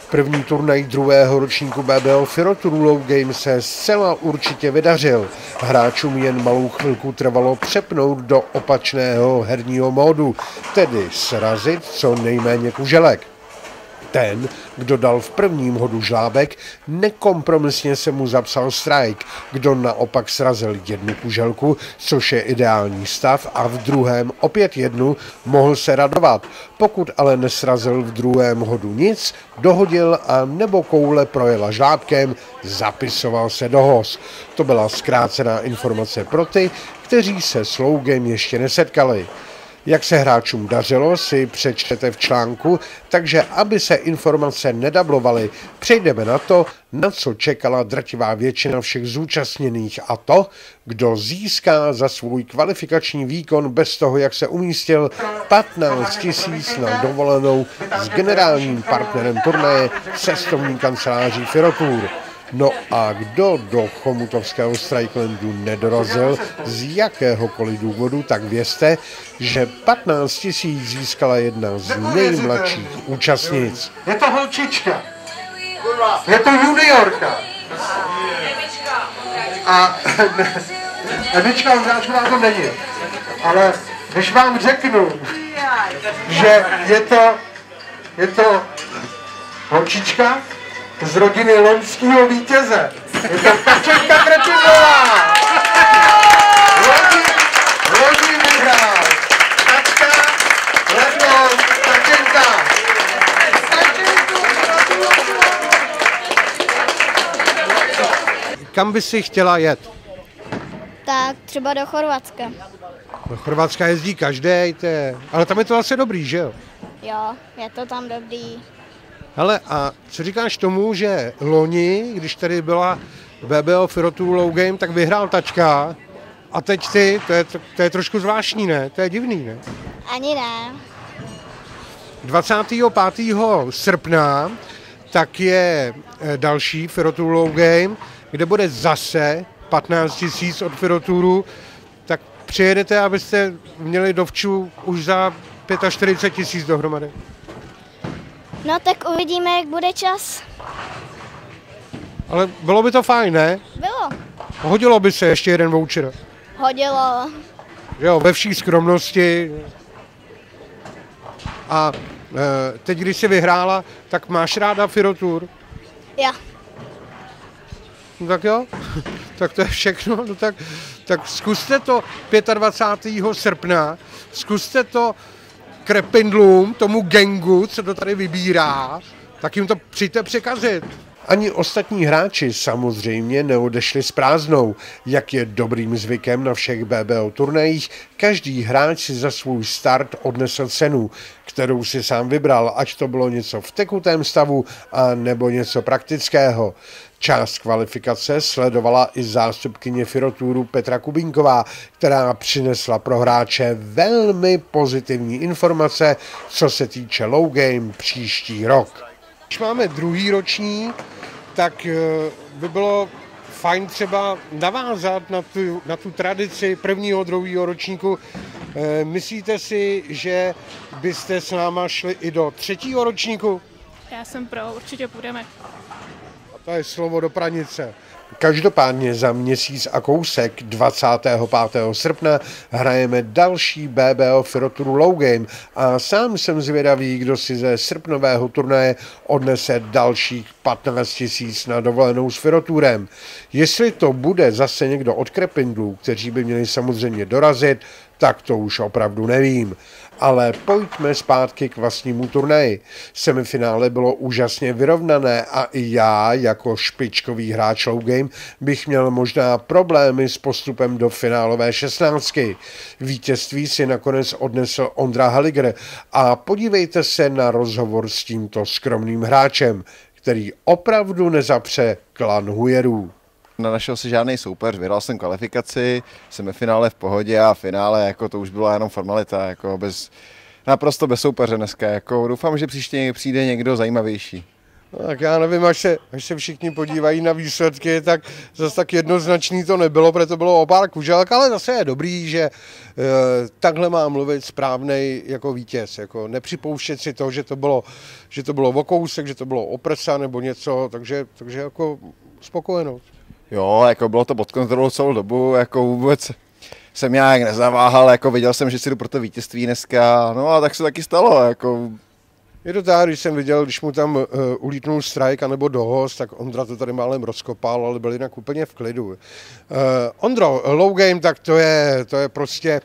První turnaj druhého ročníku BBO Firotour Low Game se zcela určitě vydařil. Hráčům jen malou chvilku trvalo přepnout do opačného herního módu, tedy srazit co nejméně kuželek. Ten, kdo dal v prvním hodu žlábek, nekompromisně se mu zapsal strike. Kdo naopak srazil jednu kuželku, což je ideální stav, a v druhém opět jednu, mohl se radovat. Pokud ale nesrazil v druhém hodu nic, dohodil a nebo koule projela žlábkem, zapisoval se do hoz. To byla zkrácená informace pro ty, kteří se s Low Game ještě nesetkali. Jak se hráčům dařilo, si přečtete v článku, takže aby se informace nedablovaly, přejdeme na to, na co čekala drtivá většina všech zúčastněných, a to, kdo získá za svůj kvalifikační výkon bez toho, jak se umístil, 15 000 na dovolenou s generálním partnerem turnaje, cestovní kanceláří Firotour. No a kdo do chomutovského Strikelandu nedorazil z jakéhokoliv důvodu, tak vězte, že 15 000 získala jedna z nejmladších účastnic. Je to holčička, je to juniorka a Emička Ondráčková to není, ale když vám řeknu, že je to holčička z rodiny loňského vítěze. Je to Kačenka Kretinová. Loni vyhrál Kačka, letos Kačenka. Kam by si chtěla jet? Tak třeba do Chorvatska. Do Chorvatska jezdí každý, ale tam je to asi dobrý, že jo? Jo, je to tam dobrý. Hele, a co říkáš tomu, že loni, když tady byla BBO Firotour Low Game, tak vyhrál Tačka a teď ty, to je trošku zvláštní, ne? To je divný, ne? Ani ne. 25. srpna tak je další Firotour Low Game, kde bude zase 15 000 od Firotouru, tak přijedete, abyste měli dovču už za 45 000 dohromady. No tak uvidíme, jak bude čas. Ale bylo by to fajn, ne? Bylo. Hodilo by se ještě jeden voucher. Hodilo. Jo, ve vší skromnosti. A teď, když jsi vyhrála, tak máš ráda Firotour? Jo. No tak jo, tak to je všechno. No tak zkuste to 25. srpna, zkuste to krepindlům, tomu gangu, co to tady vybírá, tak jim to přijďte překazit. Ani ostatní hráči samozřejmě neodešli s prázdnou. Jak je dobrým zvykem na všech BBO turnajích, každý hráč si za svůj start odnesl cenu, kterou si sám vybral, ať to bylo něco v tekutém stavu a nebo něco praktického. Část kvalifikace sledovala i zástupkyně Firotouru Petra Kubínková, která přinesla pro hráče velmi pozitivní informace, co se týče Low Game příští rok. Když máme druhý roční, tak by bylo fajn třeba navázat na tu tradici prvního, druhého ročníku. Myslíte si, že byste s náma šli i do třetího ročníku? Já jsem pro, určitě půjdeme. A to je slovo do pranice. Každopádně za měsíc a kousek 25. srpna hrajeme další BBO Firotour Low Game a sám jsem zvědavý, kdo si ze srpnového turnaje odnese dalších 15 000 na dovolenou s Firotourem. Jestli to bude zase někdo od krepindlů, kteří by měli samozřejmě dorazit, tak to už opravdu nevím. Ale pojďme zpátky k vlastnímu turnaji. Semifinále bylo úžasně vyrovnané a i já, jako špičkový hráč Low Game, bych měl možná problémy s postupem do finálové 16. Vítězství si nakonec odnesl Ondra Haliger a podívejte se na rozhovor s tímto skromným hráčem, který opravdu nezapře klan hujerů. Nenašel si žádný soupeř, vyhrál jsem kvalifikaci, semifinále v pohodě a finále jako to už byla jenom formalita, jako naprosto bez soupeře dneska. Jako doufám, že příště přijde někdo zajímavější. Tak já nevím, až se všichni podívají na výsledky, tak zase tak jednoznačný to nebylo, protože to bylo o pár kuželek, ale zase je dobrý, že takhle má mluvit správnej jako vítěz, jako nepřipouštět si to, že to bylo o kousek, že to bylo o prsa nebo něco, takže jako spokojenost. Jo, jako bylo to pod kontrolou celou dobu, jako vůbec jsem nějak nezaváhal, jako viděl jsem, že si jdu pro to vítězství dneska, no a tak se taky stalo, jako. Je to tak, když jsem viděl, když mu tam ulítnul strike anebo dohost, tak Ondra to tady málem rozkopal, ale byl jinak úplně v klidu. Ondro, low game, tak to je prostě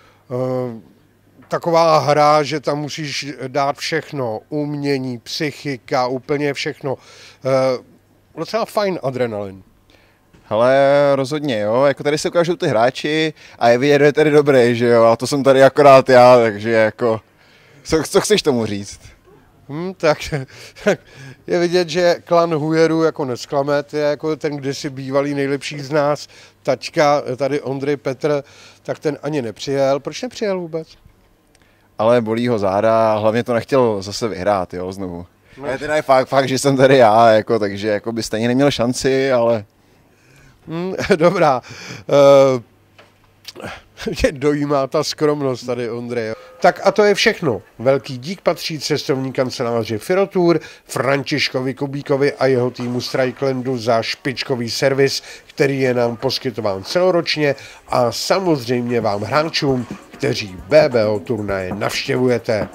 taková hra, že tam musíš dát všechno, umění, psychika, úplně všechno. Docela fajn adrenalin. Hele, rozhodně, jo, jako tady se ukážou ty hráči a je vidět, že je tady dobrý, že jo, a to jsem tady akorát já, takže jako, co chceš tomu říct? Tak je vidět, že klan Hujerů jako nesklame, je jako ten kdysi bývalý nejlepší z nás, taťka tady Ondry Petr, tak ten ani nepřijel. Proč nepřijel vůbec? Ale bolí ho záda, hlavně to nechtěl zase vyhrát, jo, znovu. No. Teda je fakt, že jsem tady já, jako, takže jako by stejně neměl šanci, ale. Dobrá. Mě dojímá ta skromnost tady, Ondrej. Tak a to je všechno. Velký dík patří cestovní kanceláři Firotur, Františkovi Kubíkovi a jeho týmu Strikelandu za špičkový servis, který je nám poskytován celoročně, a samozřejmě vám hráčům, kteří BBO turnaje navštěvujete.